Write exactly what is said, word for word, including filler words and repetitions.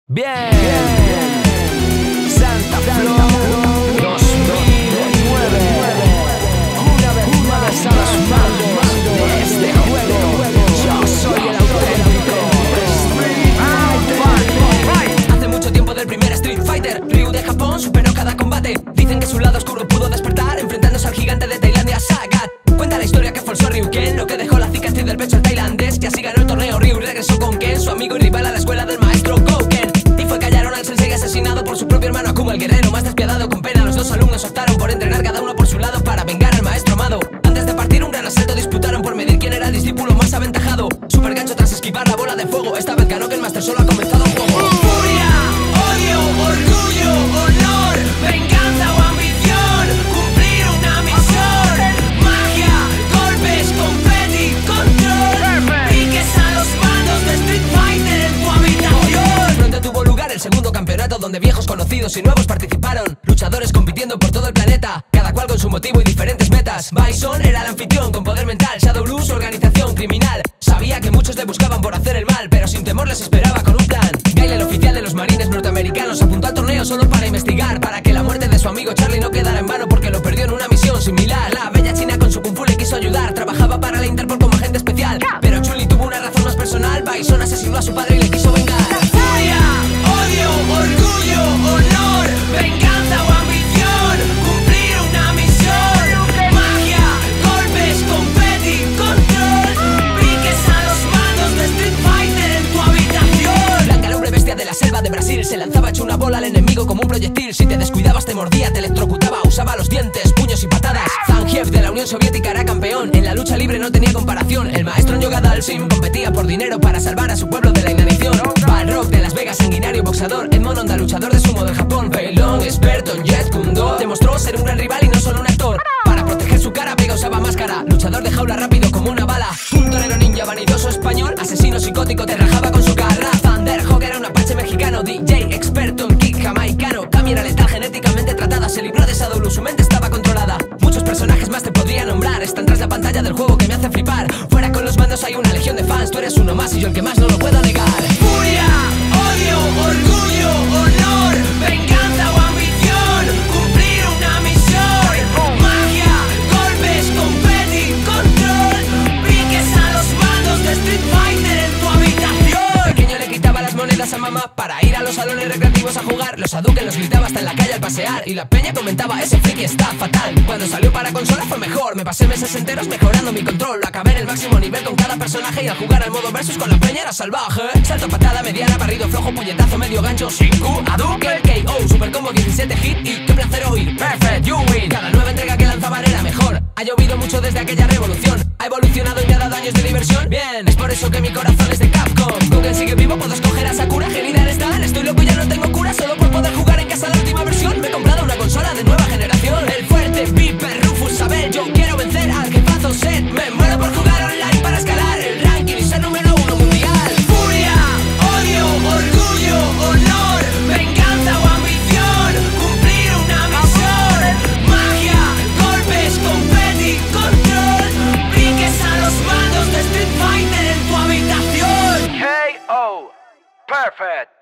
Bien, bien. Santa Flow dos mil nueve. Una vez más a los mandos de este juego. Yo soy el auténtico Street Fighter. Hace mucho tiempo del primer Street Fighter, Ryu de Japón superó cada combate. Dicen que su lado oscuro pudo despertar enfrentándose al gigante de Tailandia, Sagat. Cuenta la historia que forzó a Ryuken, lo que dejó la cicatriz del pecho al tailandés, que así ganó el torneo. Ryu regresó con Ken, su amigo y rival a la escuela del maestro Gouken. Y fue callaron al sensei asesinado por su propio hermano Akuma, el guerrero más despiadado. Con pena los dos alumnos optaron por entrenar cada uno por su lado para vengar al maestro amado. Antes de partir un gran asalto disputaron por medir quién era el discípulo más aventajado. Super gancho tras esquivar la bola de fuego, esta vez ganó que el maestro solo ha comenzado un juego. Furia, odio, orgullo, honor, venganza o ambición, cumplir una misión, magia, golpes, confeti, control, piques a los mandos de Street Fighter en tu habitación. Pronto tuvo lugar el segundo campeonato, donde viejos conocidos y nuevos participaron, luchadores compitiendo por todo el planeta, cada cual con su motivo y diferentes metas. Bison era el anfitrión con poder mental, Shadow Blue su organización criminal. Sabía que muchos le buscaban por hacer el mal, pero sin temor les esperaba con un plan. Gail, el oficial de los marines norteamericanos, apuntó al torneo solo para investigar, para que la muerte de su amigo Charlie no quedara en vano, porque lo perdió en una misión similar. La bella china con su kung fu le quiso ayudar, trabajaba para la Interpol como agente especial, pero Chun-Li tuvo una razón más personal. Bison asesinó a su padre y le quiso vengar. Furia, odio, orgullo, honor, venganza o ambición, cumplir una misión, magia, golpes, confeti, control, piques a los mandos de Street Fighter en tu habitación. Blanca, el hombre bestia de la selva de Brasil, se lanzaba hecho una bola al enemigo como un proyectil. Si te descuidabas te mordía, te electrocutaba, usaba los dientes, puños y patadas. Zangief de la Unión Soviética era campeón, en la lucha libre no tenía comparación. El maestro en yoga Dalsim competía por dinero para salvar a su pueblo de la inanición. Balrog de Las Vegas, sanguinario boxador. Edmond Honda, luchador de sumo del Japón. Fei Long, experto en Jeet Kune Do, demostró ser un gran rival y no solo un actor. Para proteger su cara, Vega usaba máscara, luchador de jaula rápido como una bala. Un torero ninja vanidoso español, asesino psicótico, te rajaba con su garra. Thunderhawk era un apache mexicano, D J experto en kick jamaicano. Kami era letal, genéticamente tratada, se libró de Shadow Blue, su mente estaba controlada. Muchos personajes más te podría nombrar, están tras la pantalla del juego que me hacen flipar. Fuera con los mandos hay una legión de fans, tú eres uno más y yo el que más no lo puedo negar. Furia, odio, orgullo, honor, venganza o ambición, cumplir una misión, magia, golpes, confeti, control, piques a los mandos de Street Fighter en tu habitación. El pequeño le quitaba las monedas a mamá para ir a los salones recreativos a jugar. Los Hadouken los gritaba hasta en la calle al pasear, y la peña comentaba: ese friki está fatal. Cuando salió para consola fue mejor, me pasé meses enteros mejorando mi control. Lo acabé en el máximo nivel con cada personaje, y al jugar al modo versus con la peña era salvaje. Salto, patada, mediana, barrido, flojo, puñetazo, medio gancho, sin Q, Hadouken, K O, super combo, diecisiete hit y qué placer oír, perfect, you win. Cada nueva entrega que lanzaban era mejor, ha llovido mucho desde aquella revolución, ha evolucionado y me ha dado años de diversión. Bien, es por eso que mi corazón es de Capcom. Google sigue vivo, puedo escoger a Sakura, Genial está, estoy loco y ya no tengo cura, solo por poder jugar en casa la última versión. Me he comprado una consola de nueva generación, el fuerte, Viper, Rufus, Abel, yo quiero vencer al jefazo Set. Me muero por jugar online para escalar el ranking y ser número uno mundial. Furia, odio, orgullo, honor, venganza o ambición, cumplir una misión, magia, golpes, confeti, control, piques a los mandos de Street Fighter en tu habitación. K O. Perfect.